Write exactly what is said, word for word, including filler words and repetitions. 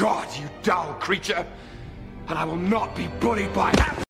God, you dull creature! And I will not be bullied by...